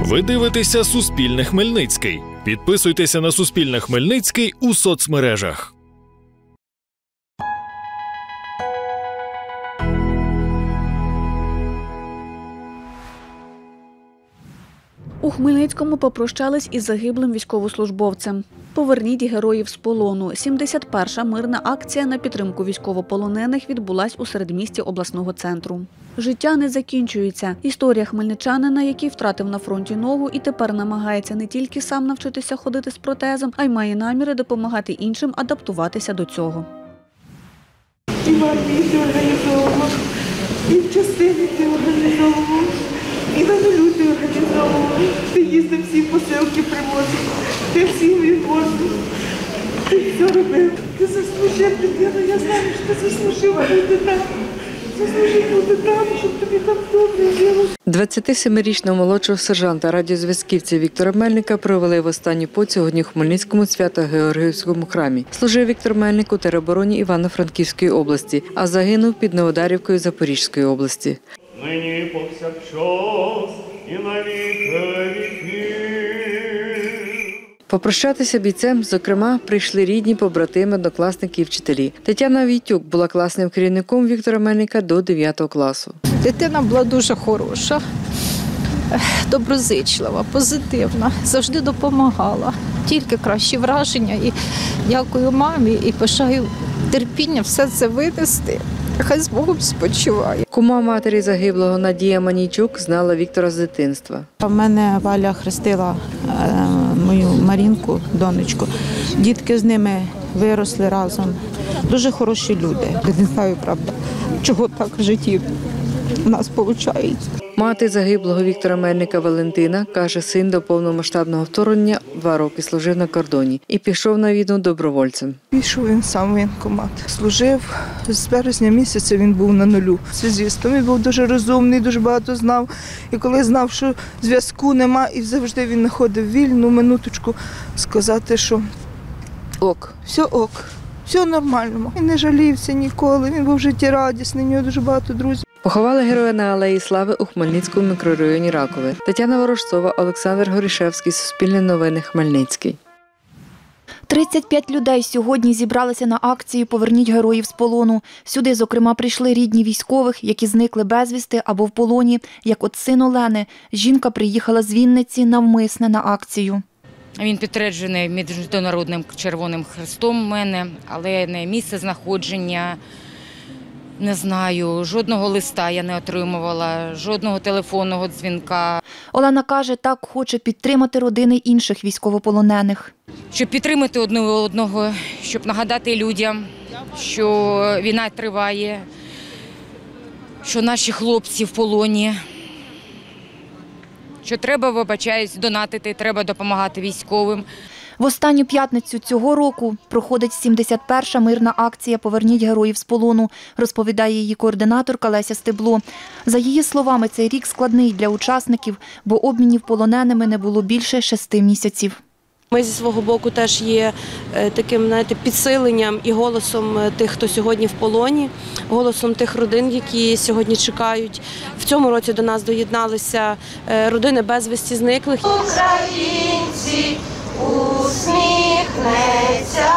Ви дивитеся «Суспільне Хмельницький». Підписуйтеся на «Суспільне Хмельницький» у соцмережах. У Хмельницькому попрощались із загиблим військовослужбовцем. «Поверніть героїв з полону». 71-ша мирна акція на підтримку військовополонених відбулась у середмісті обласного центру. Життя не закінчується. Історія хмельничанина, який втратив на фронті ногу і тепер намагається не тільки сам навчитися ходити з протезом, а й має наміри допомагати іншим адаптуватися до цього. І в армії ти організовував, і в частині ти організовував, і на нулю ти організовував. Ти їздив, всі посилки привозив, ти всім відвозив, ти все робив. Ти заслужив, дитину, я знаю, що ти заслужив бути там. Заслужив бути там, щоб тобі там добре жило. 27-річного молодшого сержанта радіозв'язківця Віктора Мельника провели в останній путь сьогодні в Хмельницькому Свято-Георгіївському храмі. Служив Віктор Мельник у теробороні Івано-Франківської області, а загинув під Новодарівкою Запорізької області. Нині повсякчас і на віки віків. Попрощатися бійцем, зокрема, прийшли рідні, побратими, однокласники і вчителі. Тетяна Війтюк була класним керівником Віктора Мельника до 9 класу. Дитина була дуже хороша, доброзичлива, позитивна, завжди допомагала. Тільки кращі враження. І дякую мамі і бажаю терпіння все це винести. Хай з Богом спочиває. Кума матері загиблого Надія Манійчук знала Віктора з дитинства. У мене Валя хрестила мою Марінку, донечку. Дітки з ними виросли разом. Дуже хороші люди. Не знаю, правда, чого так в житті у нас виходить. Мати загиблого Віктора Мельника Валентина каже, син до повномасштабного вторгнення 2 роки служив на кордоні і пішов на війну добровольцем. Пішов він сам в воєнкомат. Служив, з березня місяця він був на нулю. Зв'язком він був дуже розумний, дуже багато знав. І коли знав, що зв'язку нема, і завжди він знаходив вільну минуточку сказати, що ок, все нормально. Він не жалівся ніколи, він був життєрадісний, у нього дуже багато друзів. Поховали героя на Алеї Слави у Хмельницькому мікрорайоні Ракове. Тетяна Ворожцова, Олександр Горішевський, Суспільне новини, Хмельницький. 35 людей сьогодні зібралися на акцію «Поверніть героїв з полону». Сюди, зокрема, прийшли рідні військових, які зникли безвісти або в полоні, як от син Олени. Жінка приїхала з Вінниці навмисне на акцію. Він підтверджений Міжнародним Червоним Хрестом у мене, але не місце знаходження. Не знаю, жодного листа я не отримувала, жодного телефонного дзвінка. Олена каже, так хоче підтримати родини інших військовополонених. Щоб підтримати одне одного, щоб нагадати людям, що війна триває, що наші хлопці в полоні, що треба, вибачаюсь, донатити, треба допомагати військовим. В останню п'ятницю цього року проходить 71-ша мирна акція «Поверніть героїв з полону», розповідає її координаторка Леся Стебло. За її словами, цей рік складний для учасників, бо обмінів полоненими не було більше 6 місяців. Ми зі свого боку теж є таким, знаєте, підсиленням і голосом тих, хто сьогодні в полоні, голосом тих родин, які сьогодні чекають. В цьому році до нас доєдналися родини безвісті зниклих. Українці, усміхнеться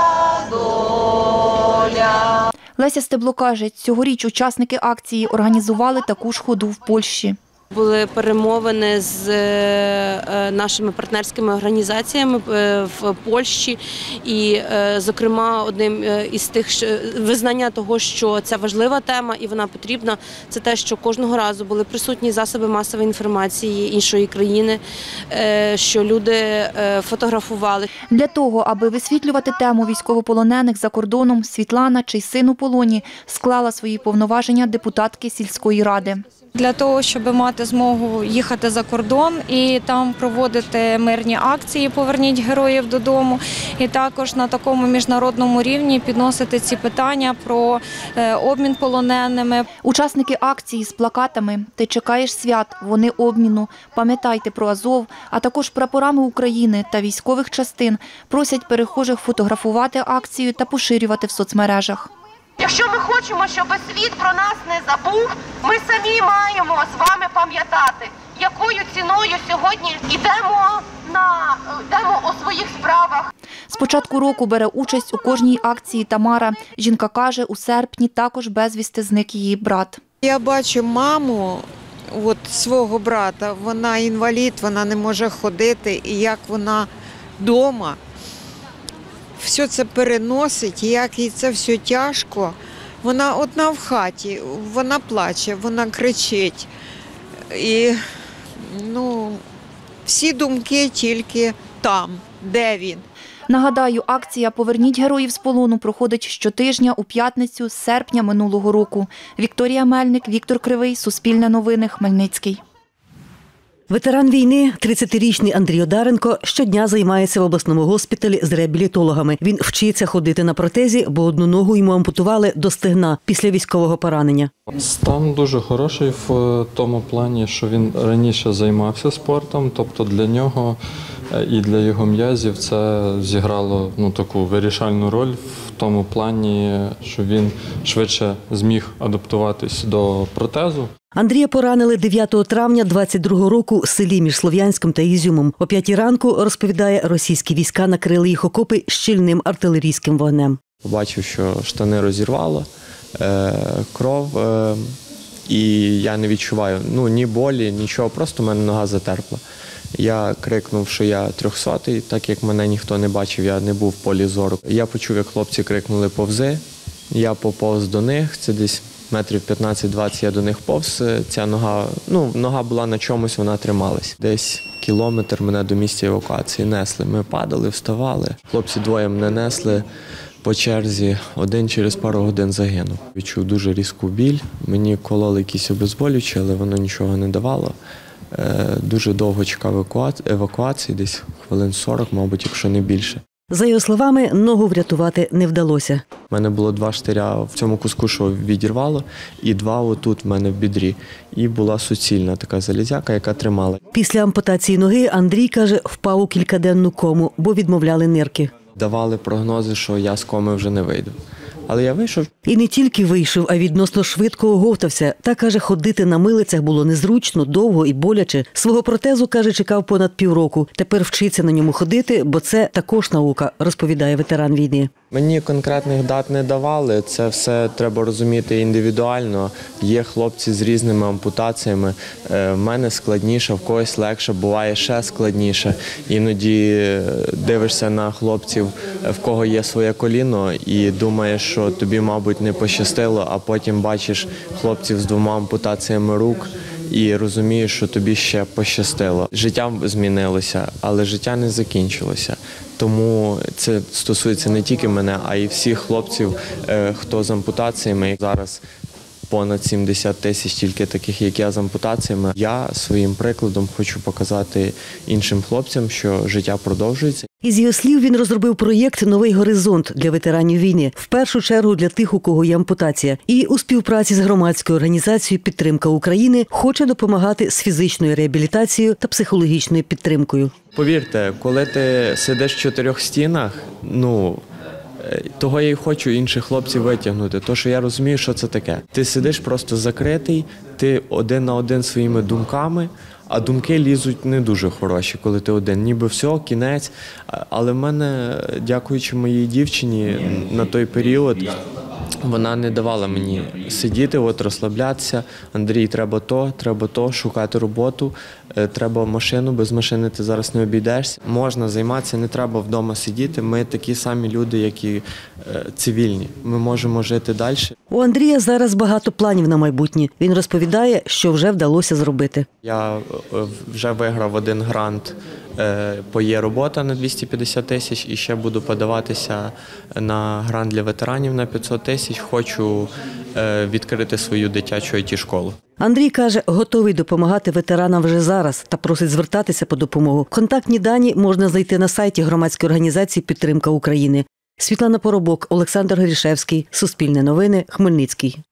доля. Леся Стебло каже, цьогоріч учасники акції організували таку ж ходу в Польщі. Були перемовини з нашими партнерськими організаціями в Польщі і, зокрема, одним із тих визнання того, що це важлива тема і вона потрібна, це те, що кожного разу були присутні засоби масової інформації іншої країни, що люди фотографували. Для того, аби висвітлювати тему військовополонених за кордоном, Світлана, чий син у полоні, склала свої повноваження депутатки сільської ради. Для того, щоб мати змогу їхати за кордон і там проводити мирні акції «Поверніть героїв додому», і також на такому міжнародному рівні підносити ці питання про обмін полоненими. Учасники акції з плакатами «Ти чекаєш свят, вони обміну», «Пам'ятайте про Азов», а також прапорами України та військових частин просять перехожих фотографувати акцію та поширювати в соцмережах. Якщо ми хочемо, щоб світ про нас не забув, ми самі маємо з вами пам'ятати, якою ціною сьогодні йдемо у своїх справах. З початку року бере участь у кожній акції Тамара. Жінка каже, у серпні також безвісти зник її брат. Я бачу маму свого брата, вона інвалід, вона не може ходити, і як вона вдома все це переносить, і як їй це все тяжко. Вона одна в хаті, вона плаче, вона кричить. І всі думки тільки там, де він. Нагадаю, акція «Поверніть героїв з полону» проходить щотижня у п'ятницю з серпня минулого року. Вікторія Мельник, Віктор Кривий, Суспільне новини, Хмельницький. Ветеран війни, 30-річний Андрій Одаренко, щодня займається в обласному госпіталі з реабілітологами. Він вчиться ходити на протезі, бо одну ногу йому ампутували до стегна після військового поранення. Стан дуже хороший в тому плані, що він раніше займався спортом, тобто для нього і для його м'язів це зіграло таку вирішальну роль в тому плані, що він швидше зміг адаптуватись до протезу. Андрія поранили 9 травня 22-го року в селі між Слов'янськом та Ізюмом. О 5 ранку, розповідає, російські війська накрили їх окопи щільним артилерійським вогнем. Побачив, що штани розірвало, кров, і я не відчуваю ні болі, нічого, просто в мене нога затерпла. Я крикнув, що я 300-й, так як мене ніхто не бачив, я не був в полі зору. Я почув, як хлопці крикнули «повзи», я поповз до них, це десь метрів 15-20 я до них повз, ця нога була на чомусь, вона трималась. Десь кілометр мене до місця евакуації несли, ми падали, вставали. Хлопці двоє мене несли по черзі, один через пару годин загинув. Відчув дуже різку біль, мені кололи якісь обезболюючі, але воно нічого не давало. Дуже довго чекав евакуації, десь хвилин 40, мабуть, якщо не більше. За його словами, ногу врятувати не вдалося. У мене було 2 штиря в цьому куску, що відірвало, і 2 отут в мене в бідрі. І була суцільна така залізяка, яка тримала. Після ампутації ноги Андрій, каже, впав у кількаденну кому, бо відмовляли нирки. Давали прогнози, що я з коми вже не вийду. Але я вийшов. І не тільки вийшов, а відносно швидко оговтався. Та, каже, ходити на милицях було незручно, довго і боляче. Свого протезу, каже, чекав понад півроку. Тепер вчиться на ньому ходити, бо це також наука, розповідає ветеран війни. Мені конкретних дат не давали, це все треба розуміти індивідуально. Є хлопці з різними ампутаціями, в мене складніше, в когось легше, буває ще складніше. Іноді дивишся на хлопців, в кого є своє коліно, і думаєш, що тобі, мабуть, не пощастило, а потім бачиш хлопців з 2 ампутаціями рук і розумієш, що тобі ще пощастило. Життя змінилося, але життя не закінчилося. Тому це стосується не тільки мене, а й всіх хлопців, хто з ампутаціями. Зараз понад 70 тисяч тільки таких, як я, з ампутаціями. Я своїм прикладом хочу показати іншим хлопцям, що життя продовжується. Із його слів, він розробив проєкт «Новий горизонт» для ветеранів війни. В першу чергу для тих, у кого є ампутація. І у співпраці з громадською організацією «Підтримка України» хоче допомагати з фізичною реабілітацією та психологічною підтримкою. Повірте, коли ти сидиш в 4 стінах, того я й хочу інших хлопців витягнути, тому що я розумію, що це таке. Ти сидиш просто закритий, ти один на один своїми думками, а думки лізуть не дуже хороші, коли ти один. Ніби все, кінець. Але в мене, дякуючи моїй дівчині, на той період вона не давала мені сидіти, розслаблятися. Андрій, треба то, шукати роботу, треба машину, без машини ти зараз не обійдешся. Можна займатися, не треба вдома сидіти. Ми такі самі люди, як і цивільні. Ми можемо жити далі. У Андрія зараз багато планів на майбутнє. Він розповідає, що вже вдалося зробити. Я вже виграв 1 грант по «Є-робота» на 250 тисяч і ще буду подаватися на грант для ветеранів на 500 тисяч. Хочу відкрити свою дитячу IT-школу. Андрій каже, готовий допомагати ветеранам вже зараз та просить звертатися по допомогу. Контактні дані можна знайти на сайті громадської організації «Підтримка України». Світлана Поробок, Олександр Грішевський, Суспільне новини, Хмельницький.